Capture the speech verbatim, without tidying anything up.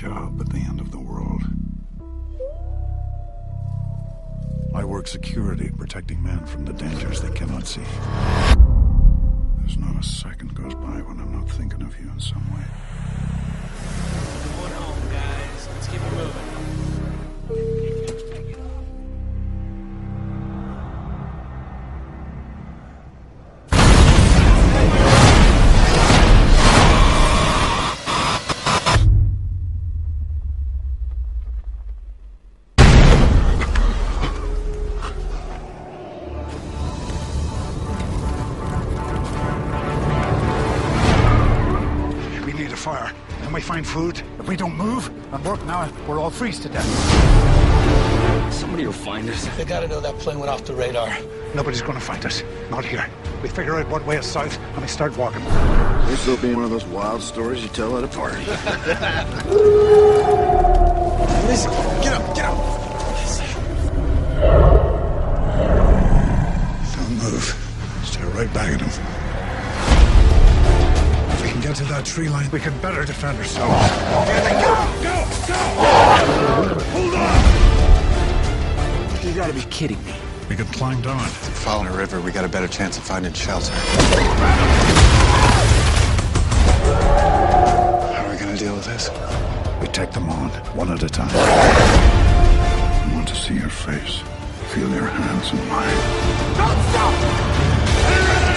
job at the end of the world. I work security, protecting men from the dangers they cannot see. There's not a second goes by when I'm not thinking of you in some way. Going home, guys. Let's keep it moving. Fire. Then we find food. If we don't move and work now, we'll all freeze to death. Somebody will find us. They gotta know that plane went off the radar. Nobody's gonna find us. Not here. We figure out what way is south and we start walking. This will be one of those wild stories you tell at a party. Listen, get up, get up. Don't move. Stare right back at him. Get to that tree line, we can better defend ourselves. Go! Go! Go! Hold on! You gotta be kidding me. We could climb down. Following a river, we got a better chance of finding shelter. How are we gonna deal with this? We take them on, one at a time. I want to see your face, feel your hands in mine. Don't stop!